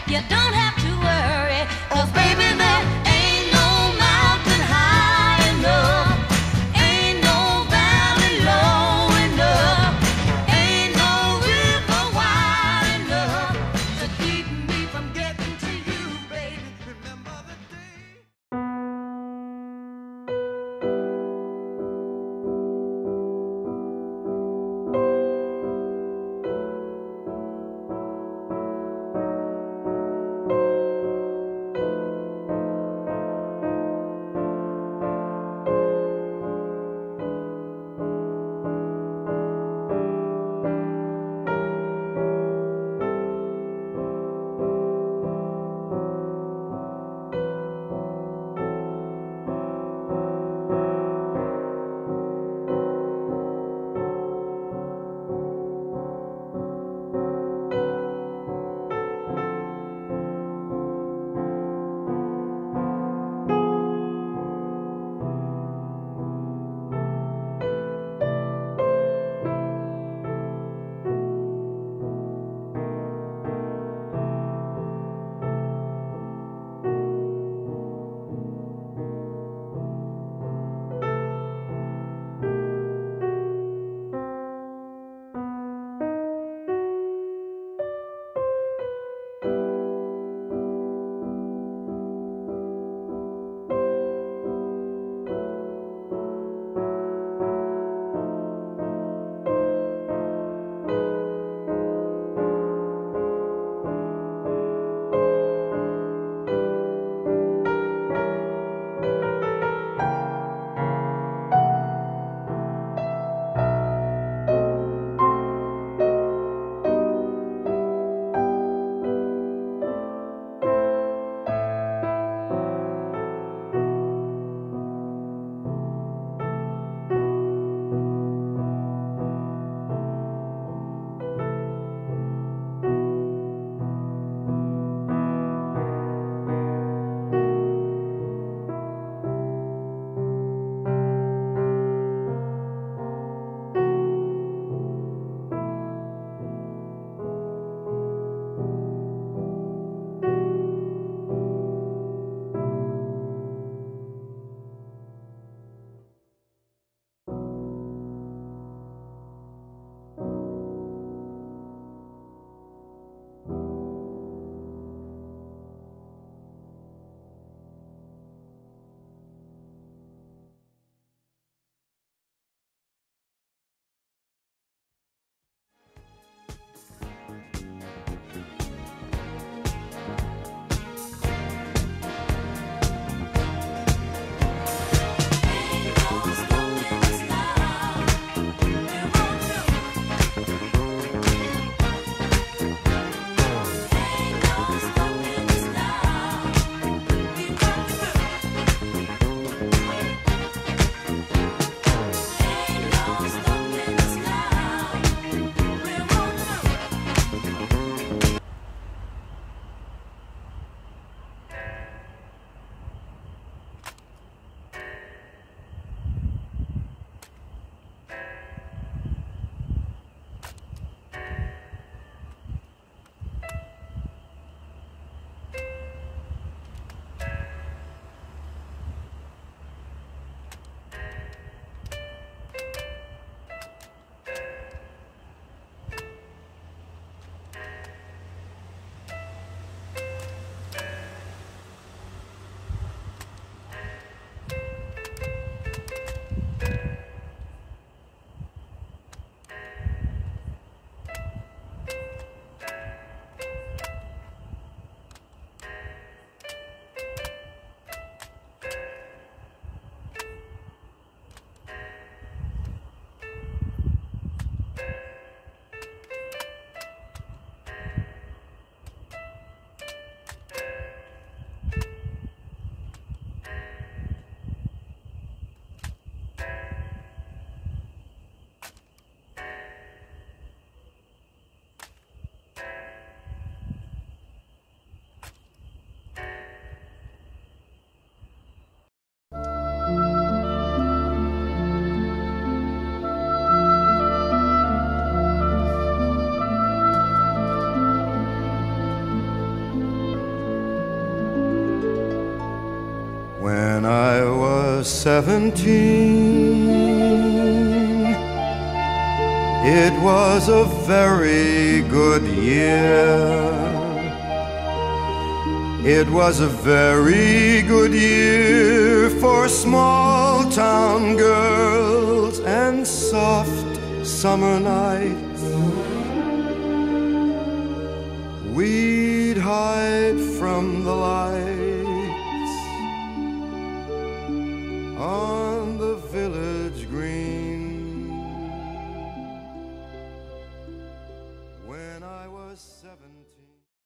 You don't have to worry, 'cause baby, there ain't no mountain high enough, ain't no valley low enough, ain't no river wide enough to keep me from getting to you, baby. Remember the day. When I was 17, it was a very good year. It was a very good year for small town girls and soft summer nights. We'd hide from the lights on the village green when I was 17.